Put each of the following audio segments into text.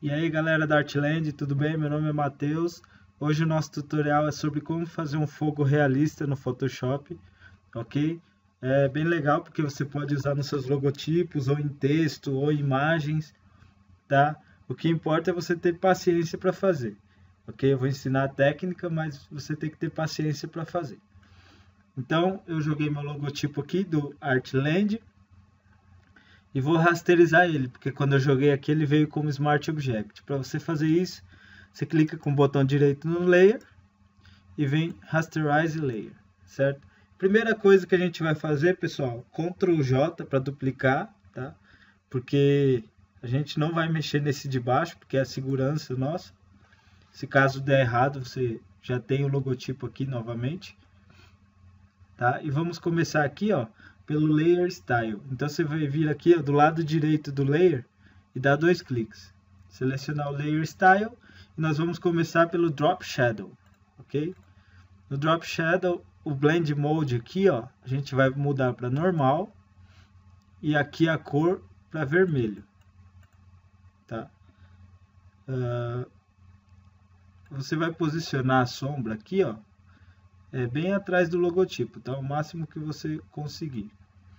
E aí galera da Artland, tudo bem? Meu nome é Matheus. Hoje o nosso tutorial é sobre como fazer um fogo realista no Photoshop, ok? É bem legal porque você pode usar nos seus logotipos, ou em texto, ou em imagens, tá? O que importa é você ter paciência para fazer, ok? Eu vou ensinar a técnica, mas você tem que ter paciência para fazer. Então, eu joguei meu logotipo aqui do Artland e vou rasterizar ele, porque quando eu joguei aqui ele veio como Smart Object. Para você fazer isso, você clica com o botão direito no Layer e vem Rasterize Layer, certo? Primeira coisa que a gente vai fazer, pessoal, Ctrl J para duplicar, tá? Porque a gente não vai mexer nesse de baixo, porque é a segurança nossa. Se caso der errado, você já tem o logotipo aqui novamente, tá? E vamos começar aqui, ó, pelo Layer Style. Então você vai vir aqui, ó, do lado direito do Layer e dar 2 cliques. Selecionar o Layer Style e nós vamos começar pelo Drop Shadow, ok? No Drop Shadow, o Blend Mode aqui, ó, a gente vai mudar para normal e aqui a cor para vermelho, tá? Você vai posicionar a sombra aqui, ó, bem atrás do logotipo, tá? O máximo que você conseguir.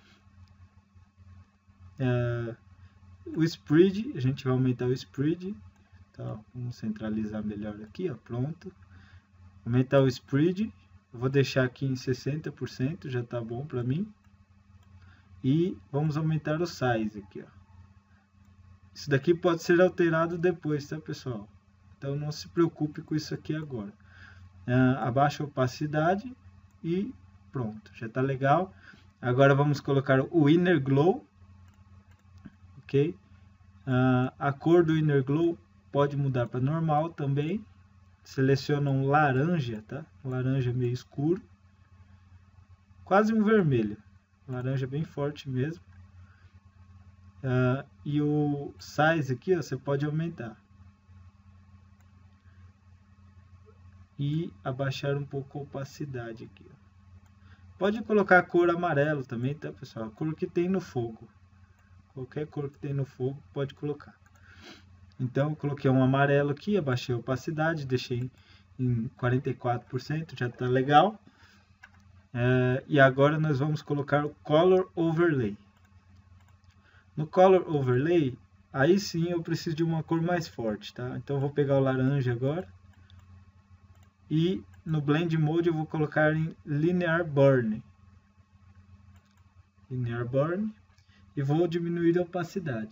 O spread, a gente vai aumentar o spread, tá? Vamos centralizar melhor aqui, ó, pronto. Aumentar o spread, eu vou deixar aqui em 60%, já tá bom para mim. E vamos aumentar o size aqui, ó. Isso daqui pode ser alterado depois, tá, pessoal? Então não se preocupe com isso aqui agora. Abaixa a opacidade e pronto, já tá legal. Agora vamos colocar o Inner Glow. Ok? A cor do Inner Glow pode mudar para normal também. Seleciona um laranja, tá? Um laranja meio escuro. Quase um vermelho. Laranja bem forte mesmo. E o size aqui, ó, você pode aumentar. E abaixar um pouco a opacidade aqui, ó. Pode colocar a cor amarelo também, tá, pessoal? A cor que tem no fogo. Qualquer cor que tem no fogo pode colocar. Então eu coloquei um amarelo aqui, abaixei a opacidade, deixei em 44%, já está legal. E agora nós vamos colocar o Color Overlay. No Color Overlay, aí sim eu preciso de uma cor mais forte, tá? Então eu vou pegar o laranja agora. E no Blend Mode eu vou colocar em Linear Burn. Linear Burn. E vou diminuir a opacidade.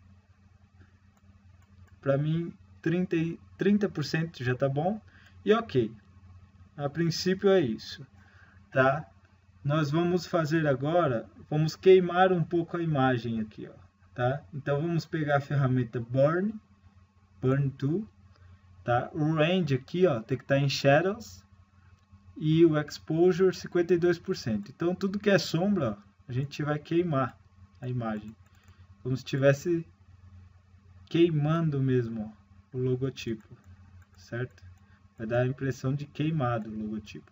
Para mim, 30% já tá bom. E ok. A princípio é isso, tá? Nós vamos fazer agora, vamos queimar um pouco a imagem aqui, ó, tá? Então vamos pegar a ferramenta Burn Tool, tá? O Range aqui, ó, tem que estar em Shadows e o Exposure 52%. Então tudo que é sombra, ó, a gente vai queimar a imagem, como se estivesse queimando mesmo, ó, o logotipo, certo? Vai dar a impressão de queimado o logotipo.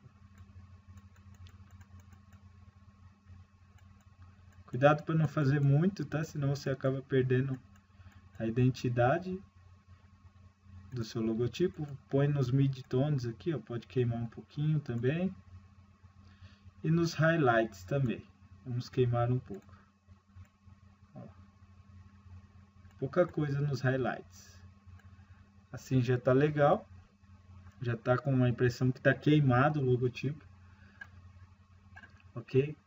Cuidado para não fazer muito, tá? Senão você acaba perdendo a identidade do seu logotipo. Põe nos midtones aqui, ó, pode queimar um pouquinho também. E nos highlights também. Vamos queimar um pouco. Ó. Pouca coisa nos highlights. Assim já tá legal. Já está com uma impressão que está queimado o logotipo, ok?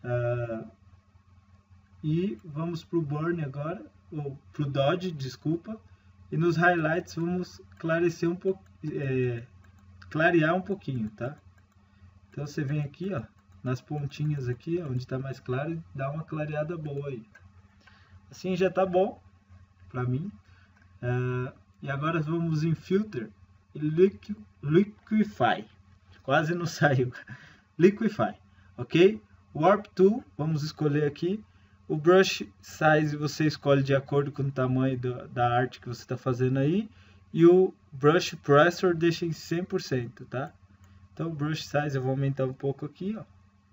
E vamos para o Burn agora, ou para o Dodge, desculpa, e nos Highlights vamos clarecer um pouco, clarear um pouquinho, tá? Então você vem aqui, ó, nas pontinhas aqui, onde está mais claro, e dá uma clareada boa aí. Assim já está bom para mim. E agora vamos em Filter. Liquify, quase não saiu. Liquify, ok? Warp Tool, vamos escolher aqui. O Brush Size você escolhe de acordo com o tamanho da arte que você está fazendo aí. E o Brush Pressure deixa em 100%, tá? Então o Brush Size eu vou aumentar um pouco aqui, ó.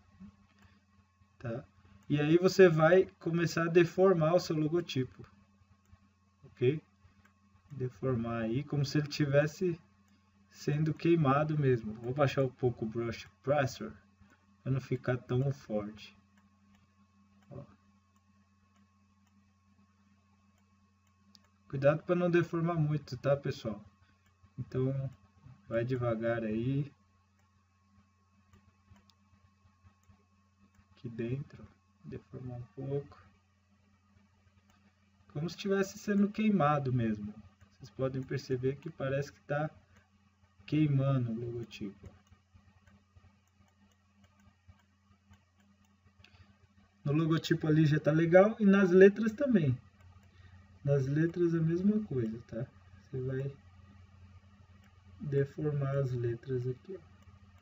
Tá? E aí você vai começar a deformar o seu logotipo, ok? Deformar aí, como se ele tivesse sendo queimado mesmo. Vou baixar um pouco o Brush Pressure para não ficar tão forte. Ó. Cuidado para não deformar muito, tá, pessoal? Então, vai devagar aí. Aqui dentro, deformar um pouco. Como se estivesse sendo queimado mesmo. Vocês podem perceber que parece que está queimando o logotipo. No logotipo ali já está legal e nas letras também. Nas letras a mesma coisa, tá? Você vai deformar as letras aqui, ó.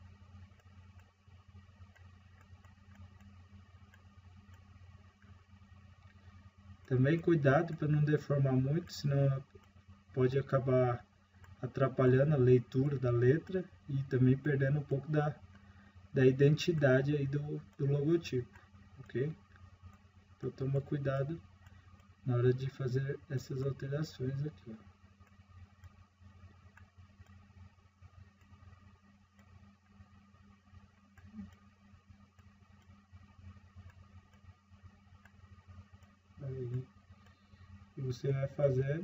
Também cuidado para não deformar muito, senão pode acabar atrapalhando a leitura da letra e também perdendo um pouco da identidade aí do logotipo, ok? Então toma cuidado na hora de fazer essas alterações aqui, ó. Aí, e você vai fazendo.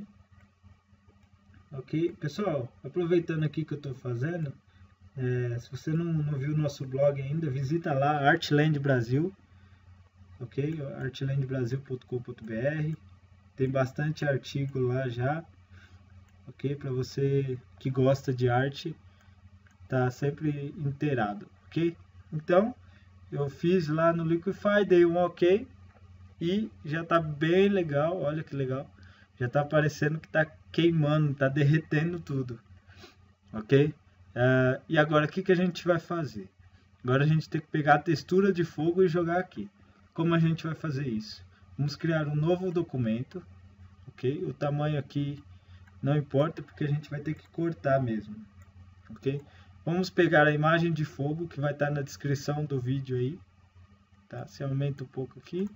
Ok, pessoal, aproveitando aqui que eu estou fazendo, se você não viu o nosso blog ainda, visita lá, Artland Brasil, ok? artlandbrasil.com.br, tem bastante artigo lá já, ok? Para você que gosta de arte, tá sempre inteirado, ok? Então, eu fiz lá no Liquify, dei um ok e já tá bem legal, olha que legal. Já tá parecendo que tá queimando, tá derretendo tudo, ok? E agora o que a gente vai fazer? Agora a gente tem que pegar a textura de fogo e jogar aqui. Como a gente vai fazer isso? Vamos criar um novo documento, ok? O tamanho aqui não importa porque a gente vai ter que cortar mesmo, ok? Vamos pegar a imagem de fogo que vai estar na descrição do vídeo aí, tá? Se aumenta um pouco aqui.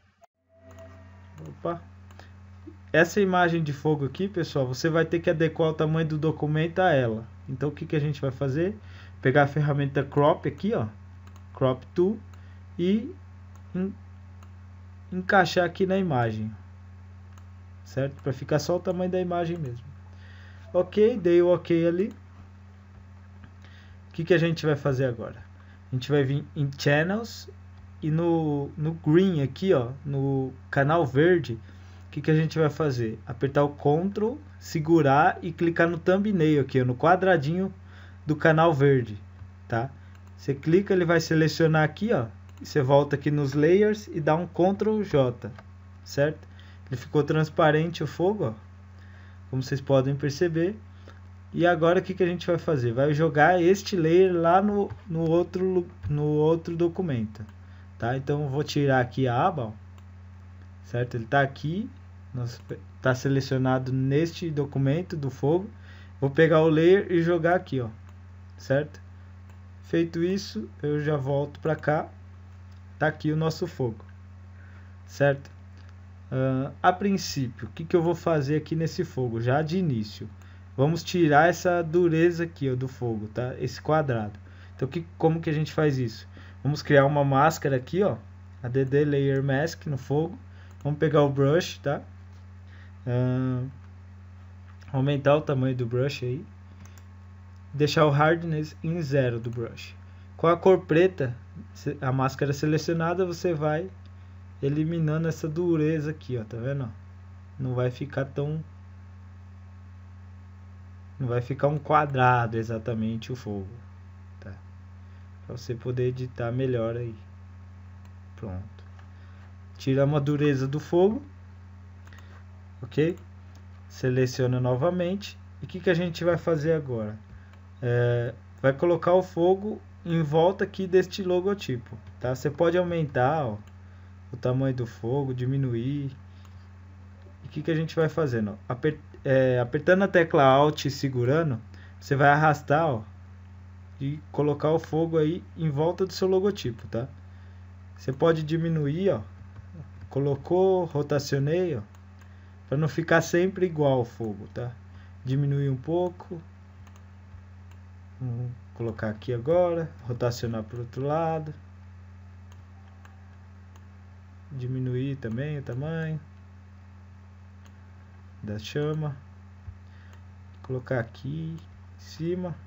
Opa! Essa imagem de fogo aqui, pessoal, você vai ter que adequar o tamanho do documento a ela. Então, o que a gente vai fazer? Pegar a ferramenta Crop aqui, ó, Crop Tool, e encaixar aqui na imagem, certo? Para ficar só o tamanho da imagem mesmo. Ok, dei o ok ali. O que a gente vai fazer agora? A gente vai vir em Channels e no Green aqui, ó, no canal verde. O que a gente vai fazer? Apertar o Ctrl, segurar e clicar no thumbnail aqui, ó, no quadradinho do canal verde, tá? Você clica, ele vai selecionar aqui, ó, e você volta aqui nos layers e dá um Ctrl J, certo? Ele ficou transparente o fogo, ó, como vocês podem perceber. E agora o que a gente vai fazer? Vai jogar este layer lá no outro documento, tá? Então eu vou tirar aqui a aba, ó, certo? Ele está aqui. Está selecionado neste documento do fogo. Vou pegar o layer e jogar aqui, ó, certo? Feito isso, eu já volto para cá. Tá aqui o nosso fogo, certo? A princípio, o que eu vou fazer aqui nesse fogo? Já de início, vamos tirar essa dureza aqui, ó, do fogo, tá? Esse quadrado. Então, como que a gente faz isso? Vamos criar uma máscara aqui, ó, add layer mask no fogo. Vamos pegar o brush, tá? Aumentar o tamanho do brush aí, deixar o hardness em 0 do brush. Com a cor preta, a máscara selecionada, você vai eliminando essa dureza aqui, ó, tá vendo? Não vai ficar um quadrado exatamente o fogo, tá? Para você poder editar melhor aí. Pronto. Tiramos a dureza do fogo. Ok? Seleciona novamente. E o que a gente vai fazer agora? Vai colocar o fogo em volta aqui deste logotipo, tá? Você pode aumentar, ó, o tamanho do fogo, diminuir. E o que a gente vai fazendo? Apertando a tecla Alt e segurando, você vai arrastar, ó, e colocar o fogo aí em volta do seu logotipo, tá? Você pode diminuir, ó. Colocou, rotacionei, ó, para não ficar sempre igual o fogo, tá? diminuir um pouco. Vamos colocar aqui agora, rotacionar para o outro lado. Diminuir também o tamanho da chama. Colocar aqui em cima.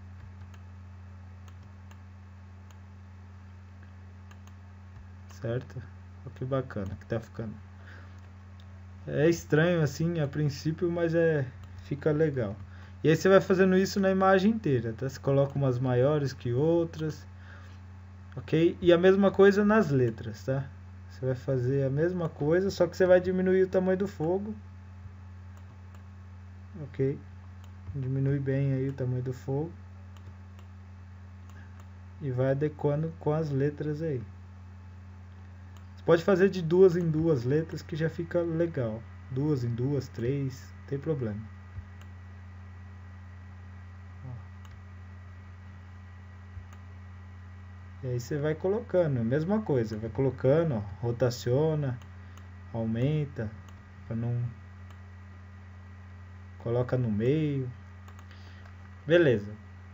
Certo? Olha que bacana que tá ficando. É estranho assim a princípio, mas fica legal. E aí você vai fazendo isso na imagem inteira, tá? Você coloca umas maiores que outras, ok? E a mesma coisa nas letras, tá? Você vai fazer a mesma coisa, só que você vai diminuir o tamanho do fogo, ok? Diminui bem aí o tamanho do fogo e vai adequando com as letras aí. Você pode fazer de 2 em 2 letras que já fica legal. 2 em 2, 3, não tem problema. E aí você vai colocando, a mesma coisa, vai colocando, ó, rotaciona, aumenta, para não, coloca no meio. Beleza.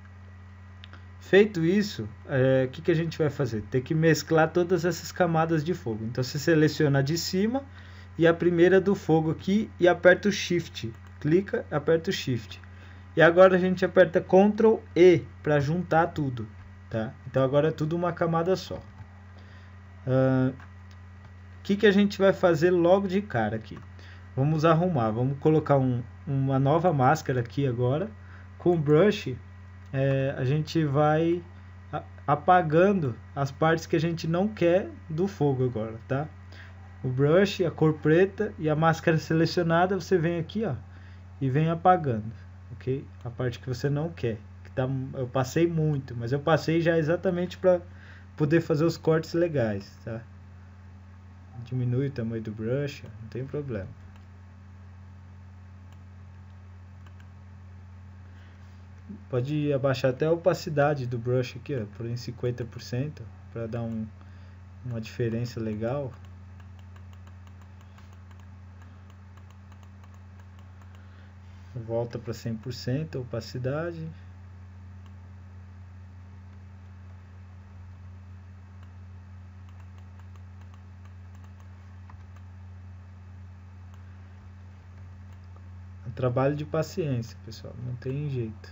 Feito isso, o que a gente vai fazer? Tem que mesclar todas essas camadas de fogo. Então você seleciona a de cima e a primeira do fogo aqui e aperta o Shift. Clica, aperta o Shift. E agora a gente aperta Ctrl E para juntar tudo. Tá? Então agora é tudo uma camada só. O que a gente vai fazer logo de cara aqui? Vamos arrumar, vamos colocar uma nova máscara aqui agora. Com o brush, a gente vai apagando as partes que a gente não quer do fogo agora, tá? O brush, a cor preta e a máscara selecionada, você vem aqui, ó, e vem apagando, ok? A parte que você não quer. Eu passei muito, mas eu passei já exatamente para poder fazer os cortes legais, tá? Diminui o tamanho do brush, não tem problema. Pode abaixar até a opacidade do brush aqui, ó, por em 50%, para dar uma diferença legal. Volta para 100% a opacidade. Trabalho de paciência, pessoal, não tem jeito.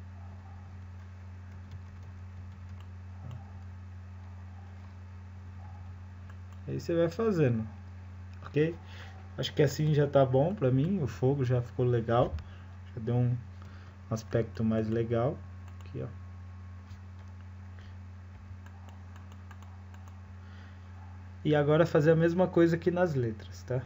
Aí você vai fazendo, ok? Acho que assim já tá bom pra mim, o fogo já ficou legal, já deu um aspecto mais legal. Aqui, ó. E agora fazer a mesma coisa aqui nas letras, tá?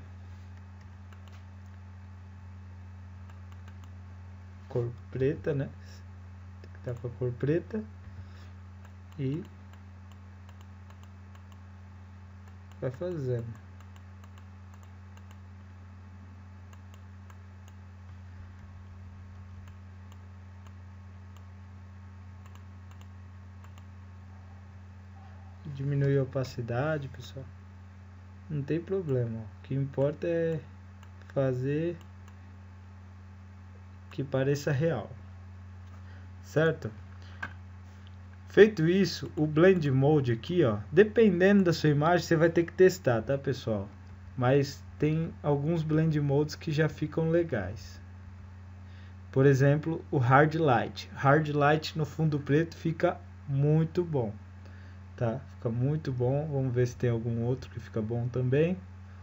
Cor preta, né? Tem que estar com a cor preta. E vai fazendo. Diminuir a opacidade, pessoal. Não tem problema. O que importa é fazer que pareça real, certo? Feito isso, o Blend Mode aqui, ó, dependendo da sua imagem, você vai ter que testar, tá, pessoal? Mas tem alguns Blend Modes que já ficam legais. Por exemplo, o Hard Light. Hard Light no fundo preto fica muito bom, tá? Fica muito bom. Vamos ver se tem algum outro que fica bom também.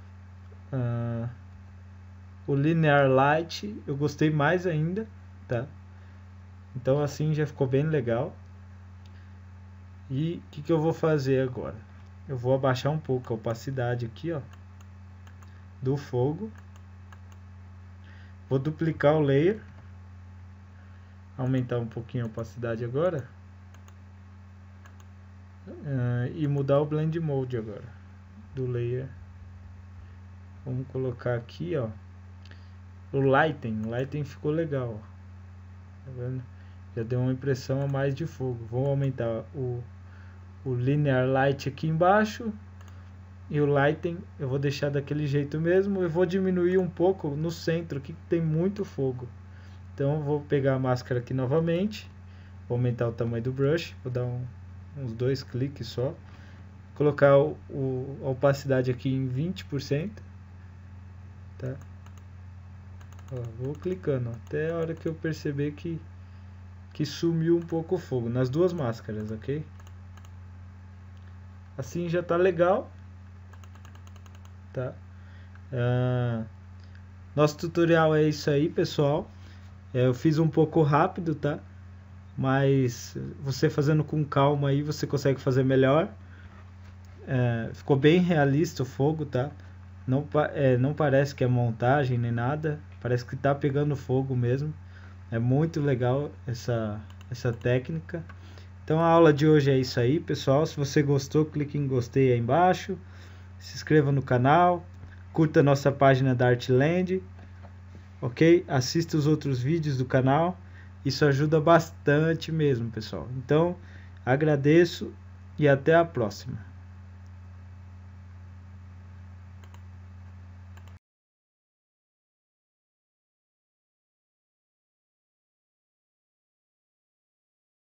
O Linear Light eu gostei mais ainda, tá? Então assim já ficou bem legal. E o que eu vou fazer agora? Eu vou abaixar um pouco a opacidade aqui, ó, do fogo. Vou duplicar o layer, aumentar um pouquinho a opacidade agora, e mudar o Blend Mode agora do layer. Vamos colocar aqui, ó, o Lighten ficou legal, ó. Tá vendo? Já deu uma impressão a mais de fogo. Vou aumentar o Linear Light aqui embaixo e o Lighten eu vou deixar daquele jeito mesmo. Eu vou diminuir um pouco no centro aqui que tem muito fogo. Então vou pegar a máscara aqui novamente, vou aumentar o tamanho do brush, vou dar uns 2 cliques só, colocar a opacidade aqui em 20%, tá? Ó, vou clicando até a hora que eu perceber que sumiu um pouco o fogo nas duas máscaras, ok? Assim já tá legal, tá? Nosso tutorial é isso aí, pessoal. Eu fiz um pouco rápido, tá? Mas você fazendo com calma aí, você consegue fazer melhor. Ficou bem realista o fogo, tá? Não parece que é montagem nem nada. Parece que tá pegando fogo mesmo. É muito legal essa técnica. Então a aula de hoje é isso aí, pessoal. Se você gostou, clique em gostei aí embaixo. Se inscreva no canal. Curta a nossa página da Artland. Ok? Assista os outros vídeos do canal. Isso ajuda bastante mesmo, pessoal. Então, agradeço e até a próxima.